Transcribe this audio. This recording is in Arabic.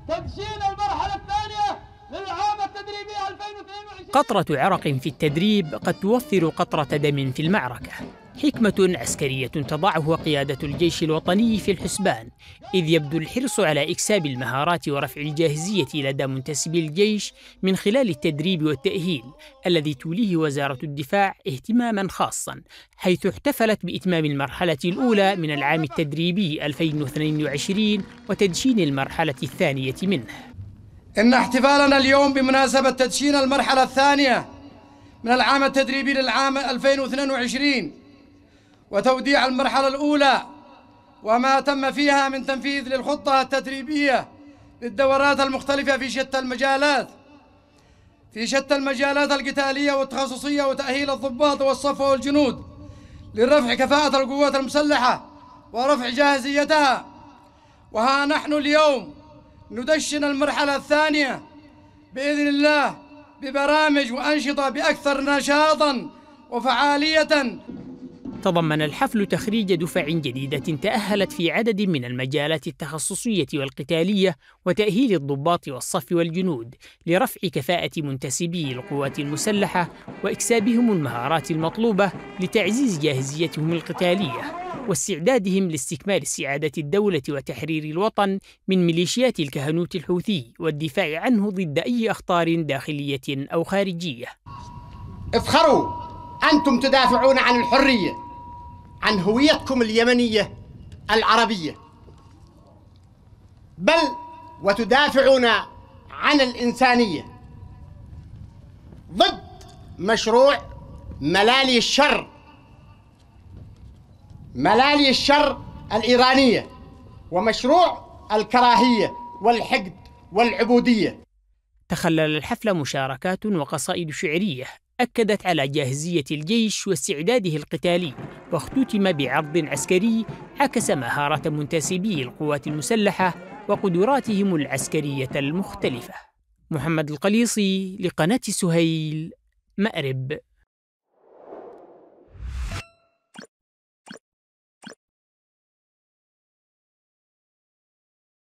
تدشين المرحلة الثانية للعام التدريبي 2022. قطرة عرق في التدريب قد توفر قطرة دم في المعركة. حكمة عسكرية تضعه قيادة الجيش الوطني في الحسبان، إذ يبدو الحرص على إكساب المهارات ورفع الجاهزية لدى منتسبي الجيش من خلال التدريب والتأهيل الذي توليه وزارة الدفاع اهتماماً خاصاً، حيث احتفلت بإتمام المرحلة الأولى من العام التدريبي 2022 وتدشين المرحلة الثانية منه. إن احتفالنا اليوم بمناسبة تدشين المرحلة الثانية من العام التدريبي للعام 2022 وتوديع المرحلة الأولى وما تم فيها من تنفيذ للخطة التدريبية للدورات المختلفة في شتى المجالات القتالية والتخصصية وتأهيل الضباط والصفوة والجنود لرفع كفاءة القوات المسلحة ورفع جاهزيتها. وها نحن اليوم ندشن المرحلة الثانية بإذن الله ببرامج وأنشطة بأكثر نشاطاً وفعالية. تضمن الحفل تخريج دفع جديدة تأهلت في عدد من المجالات التخصصية والقتالية وتأهيل الضباط والصف والجنود لرفع كفاءة منتسبي القوات المسلحة وإكسابهم المهارات المطلوبة لتعزيز جاهزيتهم القتالية واستعدادهم لاستكمال استعادة الدولة وتحرير الوطن من ميليشيات الكهنوت الحوثي والدفاع عنه ضد أي أخطار داخلية أو خارجية. افخروا، أنتم تدافعون عن الحرية، عن هويتكم اليمنية العربية، بل وتدافعون عن الإنسانية ضد مشروع ملالي الشر الإيرانية ومشروع الكراهية والحقد والعبودية. تخلل الحفل مشاركات وقصائد شعرية أكدت على جاهزية الجيش واستعداده القتالي، واختتم بعرض عسكري عكس مهارة منتسبي القوات المسلحة وقدراتهم العسكرية المختلفة. محمد القليصي لقناة سهيل، مأرب.